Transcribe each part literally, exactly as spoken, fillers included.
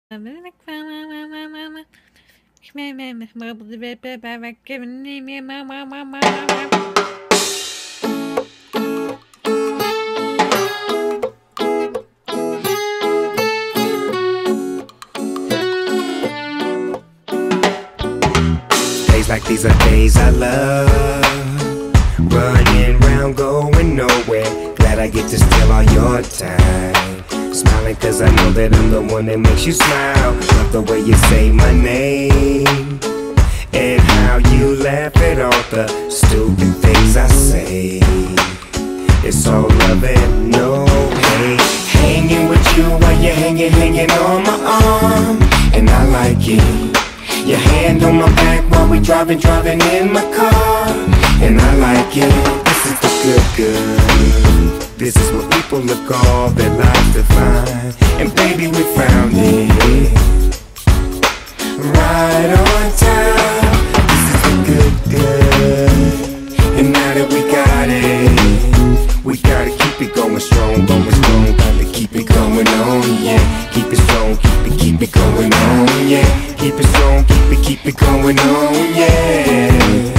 Days like these are days I love, running round going nowhere. Glad I get to steal all your time, smiling cause I know that I'm the one that makes you smile. Love the way you say my name, and how you laugh at all the stupid things I say. It's all love and no hate, hanging with you while you're hanging, hanging on my arm. And I like it, your hand on my back while we driving, driving in my car. And I like it, this is the good, good. This is what people look all their lives to find. And baby, we found it, right on time. This is the good, good. And now that we got it, we gotta keep it going strong, going strong. Gotta keep it going on, yeah. Keep it strong, keep it, keep it going on, yeah. Keep it strong, keep it, keep it going on, yeah.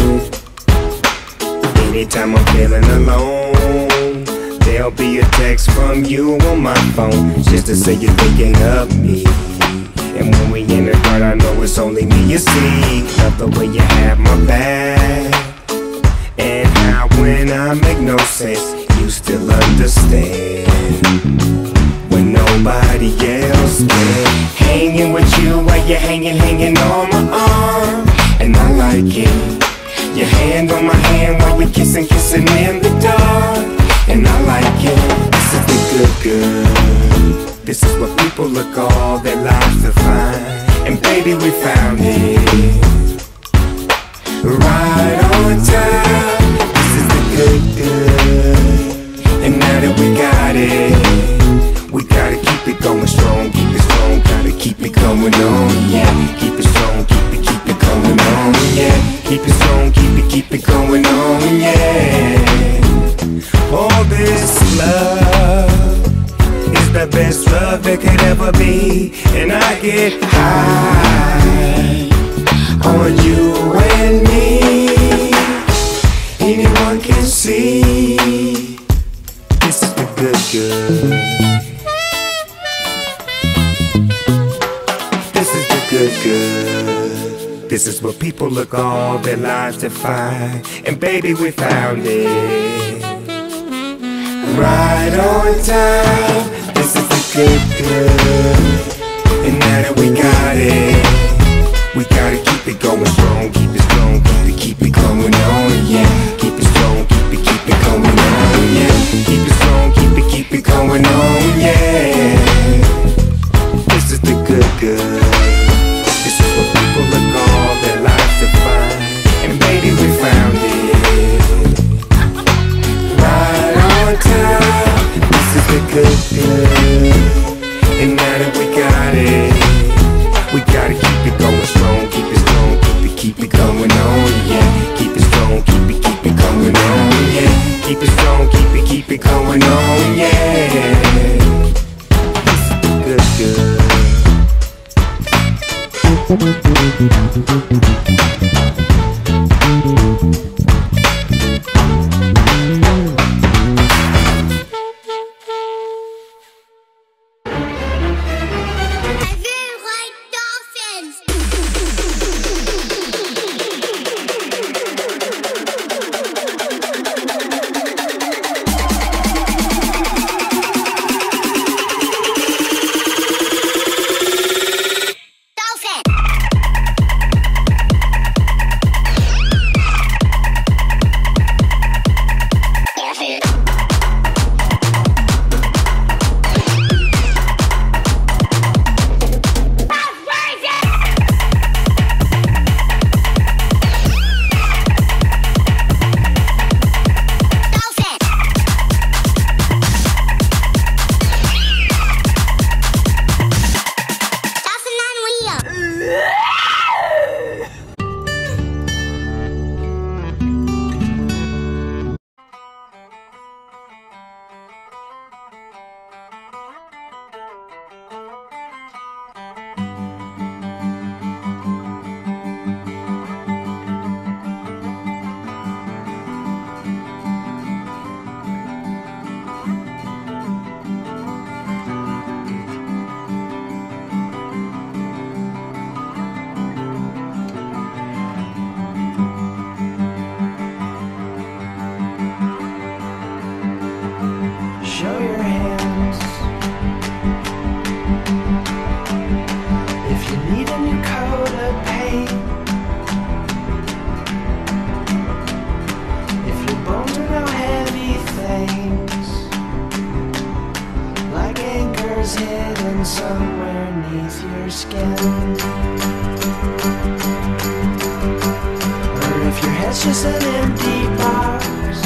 Anytime I'm feeling alone, there'll be a text from you on my phone, just to say you're thinking of me. And when we in the car, I know it's only me you see. Love the way you have my back, and how when I make no sense, you still understand. When nobody else can, hanging with you while you're hanging, hanging on my arm. And I like it, your hand on my hand while we kissing, kissing in the dark. And I like it, this is the good, good. This is what people look all their lives to find. And baby, we found it, right on time. This is the good, good. And now that we got it, we gotta keep it going strong, keep it strong. Gotta keep it going on, yeah. Keep it strong, keep it, keep it going on, yeah. Keep it strong, keep it, keep it going on, yeah. All this love is the best love that could ever be. And I get high on you and me. Anyone can see, this is the good, good. This is the good, good. This is what people look all their lives to find. And baby, we found it, right on time. This is the good, good. And now that we got it, we gotta keep it going strong, keep it strong. Gotta keep it going on, yeah. Keep it strong, keep it, keep it going on, yeah. Keep it strong, keep it, keep it going on, yeah. This is the good, good. This is what people look all their lives to find. And baby, we found it, right on time. This is the good, good. And now that we got it, we gotta keep it going strong, keep it strong, keep it, keep it going on, yeah. Keep it strong, keep it, keep it going on, yeah. Keep it strong, keep it, keep it going on, yeah. This is the good, good. your skin, or if your head's just an empty box,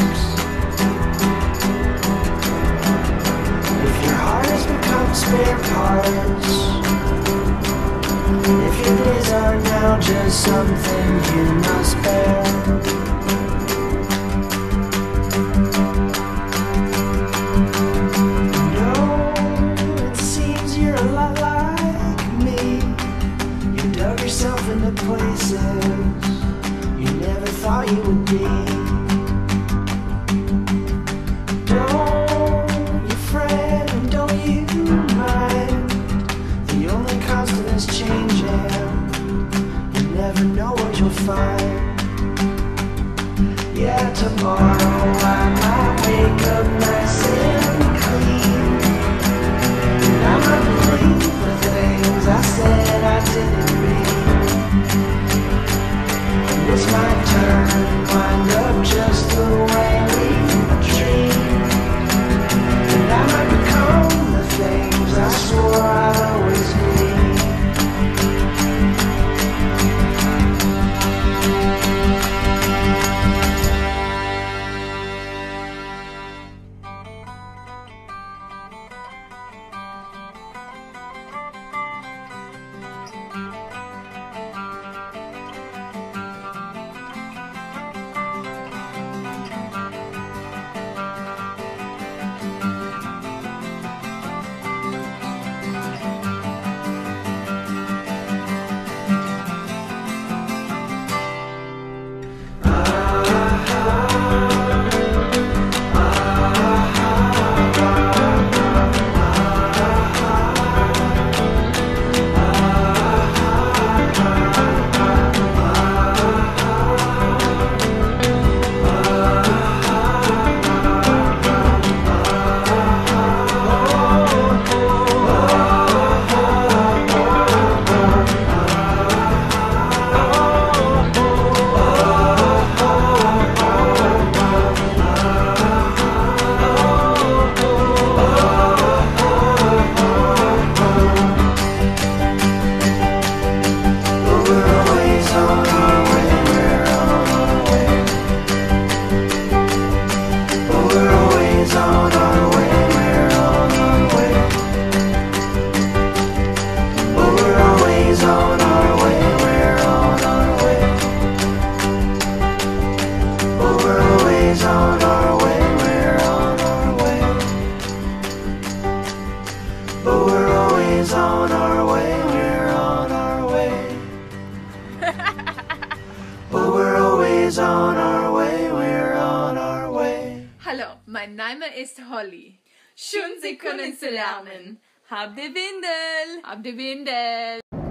if your heart has become spare parts, if your days are now just something you must bear. Into places you never thought you would be. Don't you fret and don't you mind, the only constant is changing. You never know what you'll find. Yeah, tomorrow I might wake up nice and clean, and I might believe the things I said I didn't mean. It's my turn, wind up just the way we dreamed, and I might become the things I swore I'd always need. Hallo, mein Name ist Holly. Schön, Sie können zu lernen. Hab die Windel. Hab die Windel.